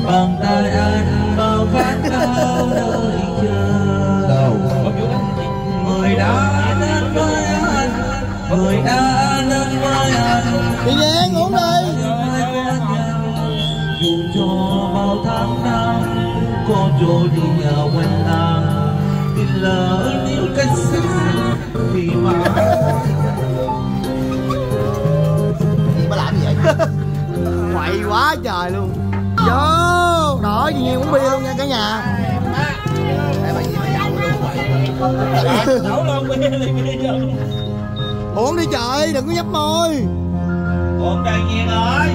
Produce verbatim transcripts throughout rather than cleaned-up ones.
Bằng tay anh bao khát khao đợi chờ. Người đã đến với anh, người đã đến với anh. Chị Nhan uống đi. Dù cho bao tháng năm có trôi đi nhờ quên lãng, thì lỡ nếu cách xa thì mà gì mà làm gì vậy? Quậy quá trời luôn. Vô đó, chị Nhan uống bia luôn nha cả nhà. nấu luôn bia đi bia vô. Uống đi trời, đừng có nhấp môi. Uống đầy nhiên ơi.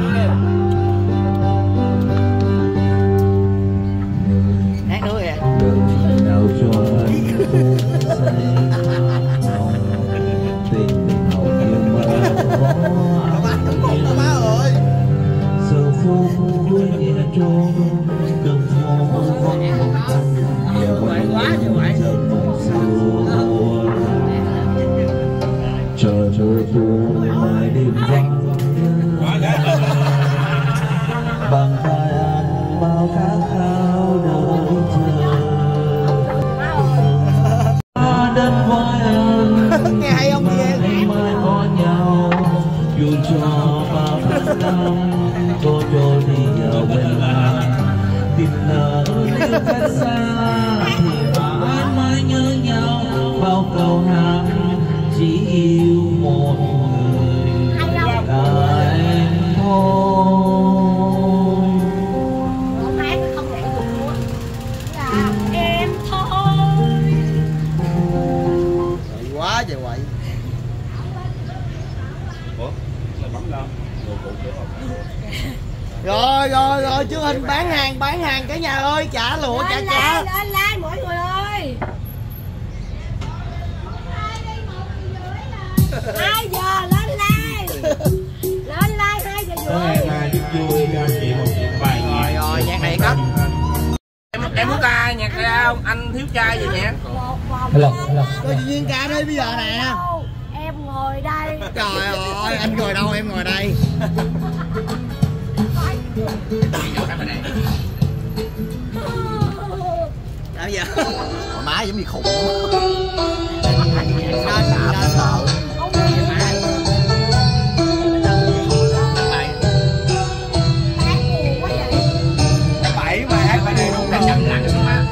Hát nữa kìa. Nào cho anh tình hậu như mơ má ơi. giờ phố vui nhẹ trôi đường phố vắng nhiều quá nhiều quá chờ chờ tôi mai đêm vắng bằng tay anh bao khát khao đợi chờ đến với anh nghe hay không nghe mai có nhau dù cho bao năm có trôi đi vào bên anh tìm nợ nếu cách xa thì mãi mãi nhớ nhau bao câu hát chỉ yêu một người là em thôi. Con hát không nhảy được luôn là em thôi. Quậy quá trời quậy. Rồi rồi rồi chú Hình bán hàng bán hàng cả nhà ơi, trả lụa trả trả. Lên like mọi người ơi. hai giờ lên like. Lên like hai giờ rưỡi. Vui cho chị một vài Rồi rồi nhạc này cất. Em em muốn ca nhạc ra không? Anh thiếu trai gì nhạc? Một vòng hello hello. Tôi chị Duyên ca đây bây giờ nè. em ngồi đây. Trời ơi, anh ngồi đâu em ngồi đây. Sao giờ? Má giống như khủng. Nên nên sợ. Bảy mà hát bài này cũng là chậm lặng luôn á.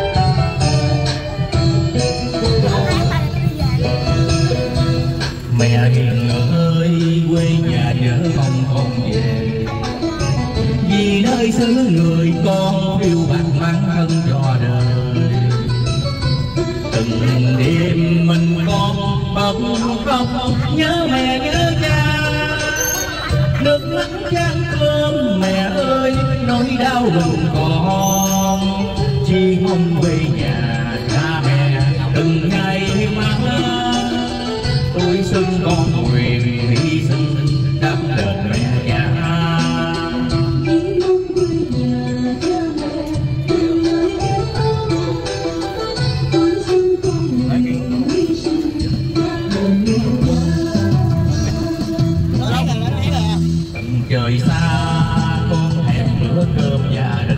Mẹ hiền ơi quê nhà nhớ mong con về, vì nơi xứ người con yêu bạc mãn thân cho đời. Từng đêm mình con bật khóc nhớ mẹ nhớ cha, nước mắt chan cơm mẹ ơi nỗi đau mình còn, chỉ mong về nhà cha mẹ từng ngày mà tôi xin con nguyện hy sinh đáp đền mẹ cha. Trời xa con thèm bữa cơm gia đình,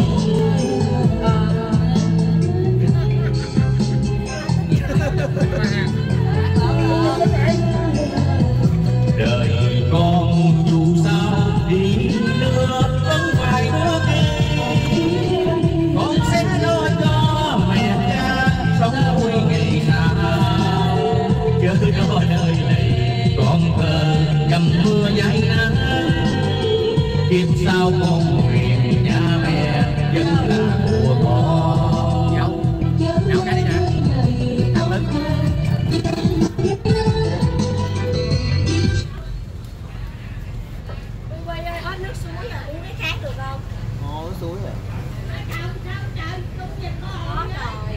đời con dù sao đi nữa vẫn phải bước đi, con sẽ lo cho mẹ cha sống vui ngày nào, chớ có nơi này con thơ dầm mưa dãi nắng, kiếp sau con nguyện nhà mẹ vẫn là của con. Nấu ra đi nè. Quay ơi, hết nước suối rồi, uống cái khác được không? Ồ, suối rồi. Có rồi.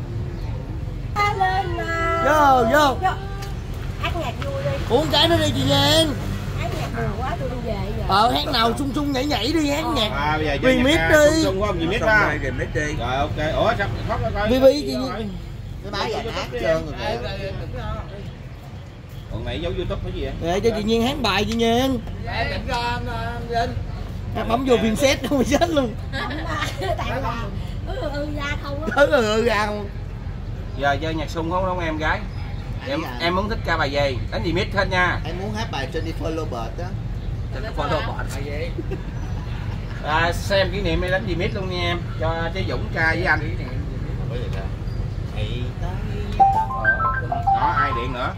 Lên mà. Vô vô. Hát nhạc vui đi. Uống cái nữa đi chị Nhan. Hát nhạc buồn quá tôi đi về giờ. Ờ hát nào sung sung nhảy nhảy đi, hát nhạc. À bây giờ chơi remix nhạc đi. sung không? Remix ra. Remix đi. Rồi ok. Ủa sao khóc nó coi. Vi Vi chị Nhan. Cái máy giờ hát trơn rồi. Còn này giấu YouTube cái gì vậy? Để cho chị Nhan hát bài chị Nhan. Em định cho Vinh. bấm vô phim xét không chết luôn. Tại là ừ ừ ra không á. Ừ ừ ra không. Giờ chơi nhạc sung không không em gái? Em à. em muốn thích ca bài gì? Đánh gì mít hết nha. Em muốn hát bài Jennifer Lopez đó. Jennifer Lopez bài gì? À, xem kỷ niệm đi đánh gì mít luôn nha em. Cho Chí Dũng ca với anh. Đó, ai điện nữa?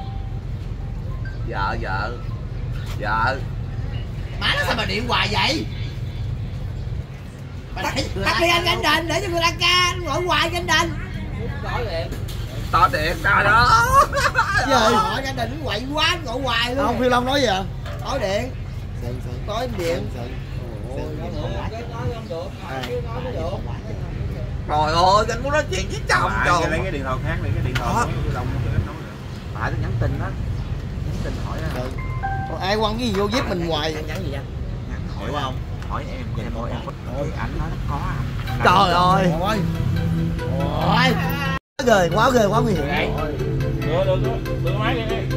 Vợ vợ vợ. Má nó sao mà điện hoài vậy? Tắt đi anh Canh Đình để cho người ta ca, gọi hoài Canh Đình. Tỏ điện ca đó. Trời ơi, Canh Đình quậy quá, gọi hoài luôn. Không, Phi Long nói gì ạ? Tối điện. Tối điện. Trời ơi, anh muốn nói chuyện với chồng rồi. Lấy cái điện thoại khác, lấy cái điện thoại. Phải tôi nhắn tin đó. Nhắn tin hỏi á. Còn ai quăng cái gì vô giúp mình hoài. Anh nhắn gì anh? Hỏi không? Hỏi em, em hỏi em. Ôi, anh nói có anh. Trời ơi. Ôi. Ôi. Ghê, quá ghê, quá nguy hiểm. Được, được, được. Đưa máy đi đi.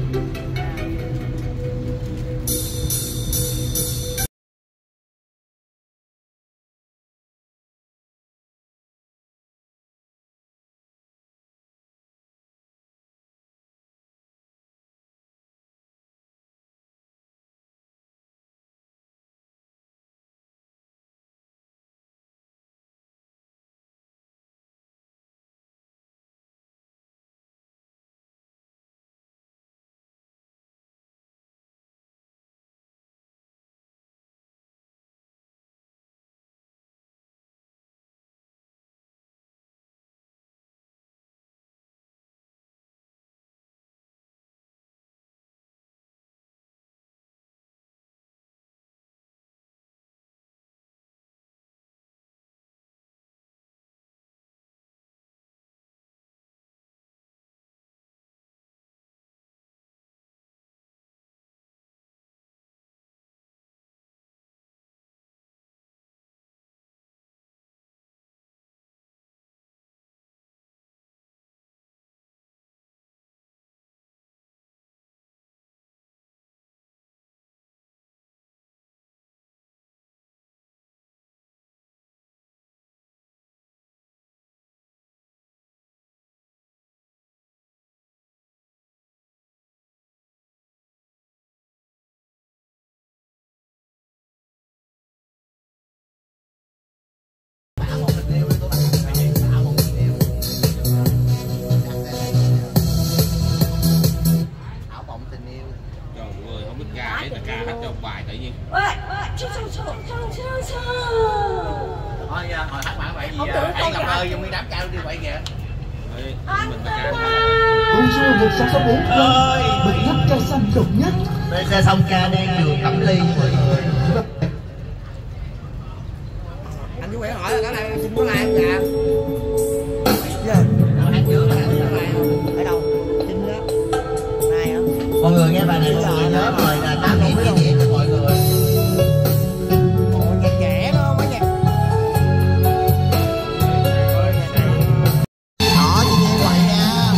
Bài tự nhiên. Thôi giờ hồi hát bài vậy gì à? Hãy gặp ơi trong đám cao đi vậy kìa. Anh Ôi xưa một sáu sáu bốn ơi, bình thấp cây xanh độc nhất. bê xê sông ca đang đường Cẩm Ly mọi người. Anh chú Nguyễn hỏi là cái này xin có like không kìa? Dạ. Hát trước là xin có like không? Ở đâu? Xin đó. Này hả? Mọi người nghe bài này mọi người nhớ rồi là tám điểm kỷ niệm cho mọi người. Ồ, nhạc trẻ đó, mấy nhạc. Đó, chị nghe hoài nha.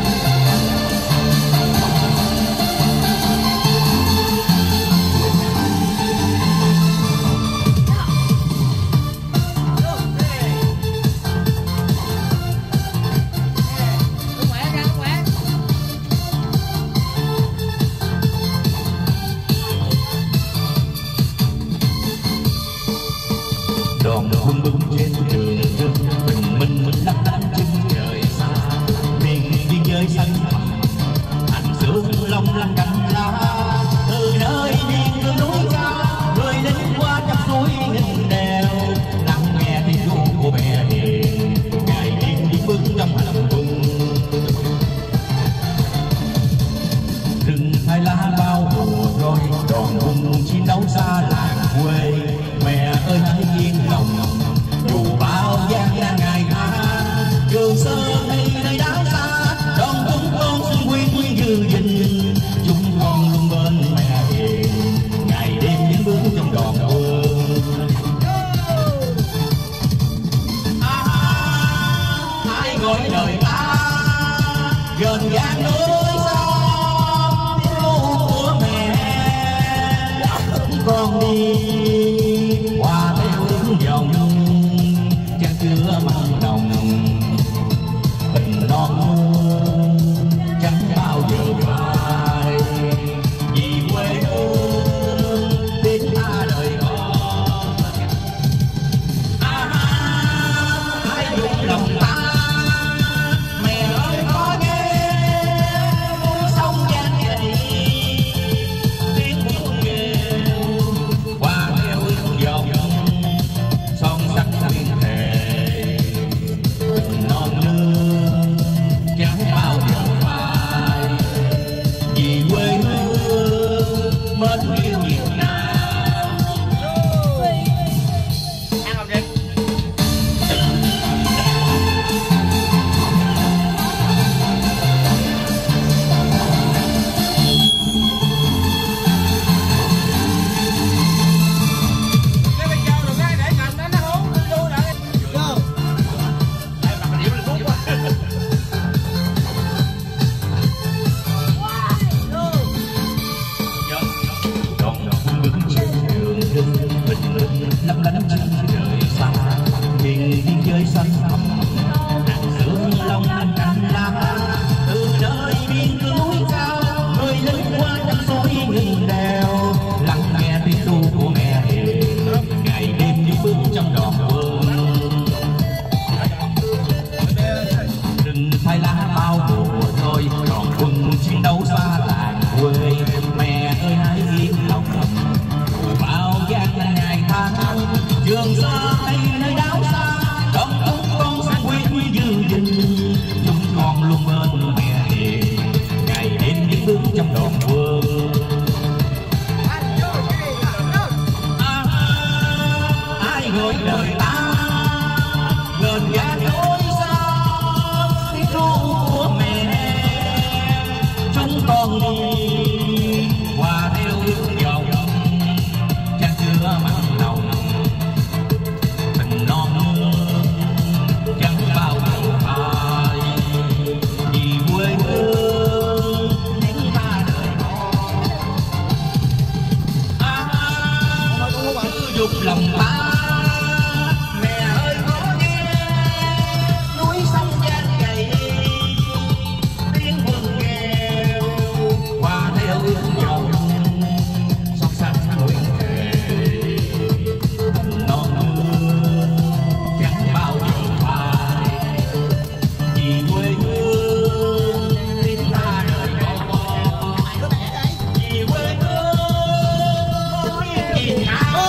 Đoàn quân bướm trên đường rừng bình minh lấp lánh chân trời xa, miền biên giới xanh thẳm thành sương long lanh cánh lá, từ nơi miền núi núi cao người lính qua trăm suối nghìn đèo, lắng nghe tiếng ru của mẹ hiền ngày đêm đi bước trong hành quân. Rừng thay lá bao mùa rồi đoàn quân chiến đấu xa làng quê, mẹ ơi hãy yên lòng dù bao gian nan ngày tháng, Trường Sơn hay nơi đảo xa đoàn quân lấp lánh trên trời xa miền biên giới xanh thẳm hàng sương long lanh cành lá từ nơi biên cương núi cao người lính qua đâm soi ngừng đèo lắng nghe tiếng ru của mẹ hiền ngày đêm đi bước trong đòn quân đừng thay lá bao mùa thôi còn quân chiến đấu xa làng quê mẹ ơi hãy yên lòng bao gian ngày tháng trường xa hay nơi đảo xa đông chúng con sẽ quyết giữ gìn chúng con luôn bên mẹ hiền ngày đêm đi bước trong đoàn quân à, ai gọi đời ta gần gác lối xa tiếng ru của mẹ chúng con đi qua theo ước vọng chan chứa mặn lòng tình non chẳng bao giờ phai vì quê hương những ta đời con à, cứ dục lòng ta mẹ ơi có nghe núi sông gian dày tiếng quân kêu qua theo ước vọng son xanh nguyện thề tình non hương chẳng bao giờ phai vì quê hương tiếng ta đời con vì quê hương có biết gì nào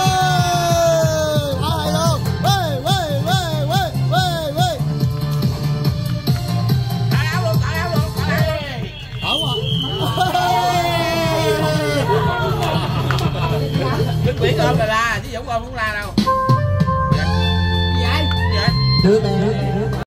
Đức Nguyễn ôm là la chứ Dũng ôm không la đâu. Gì vậy? Gì vậy? Đưa mẹ